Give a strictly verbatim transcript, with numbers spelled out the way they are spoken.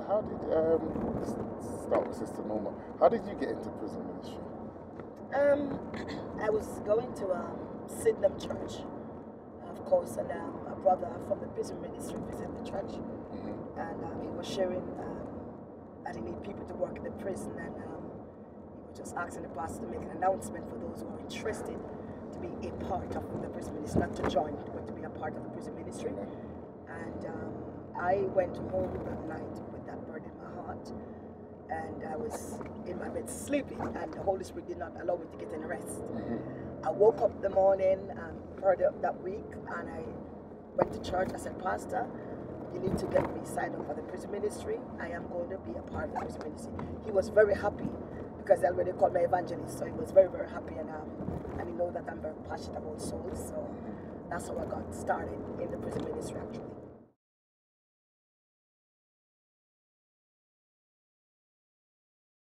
how did um let's start with Sister Norma? How did you get into prison ministry? Um, I was going to um, Sydenham Church, of course, and um, a brother from the prison ministry visited the church, Mm-hmm. and um, he was sharing um, that he need people to work in the prison, and um, he was just asking the pastor to make an announcement for those who are interested to be a part of the prison ministry, not to join, but to be a part of the prison ministry. And um, I went home that night with that burden in my heart, and I was in my bed sleeping, and the Holy Spirit did not allow me to get any rest. Mm-hmm. I woke up the morning, um, heard it that week, and I went to church. I said, Pastor, you need to get me signed up for the prison ministry. I am going to be a part of the prison ministry. He was very happy because they already called me evangelist, so he was very, very happy, and um, and he knows that I'm very passionate about souls. So that's how I got started in the prison ministry, actually.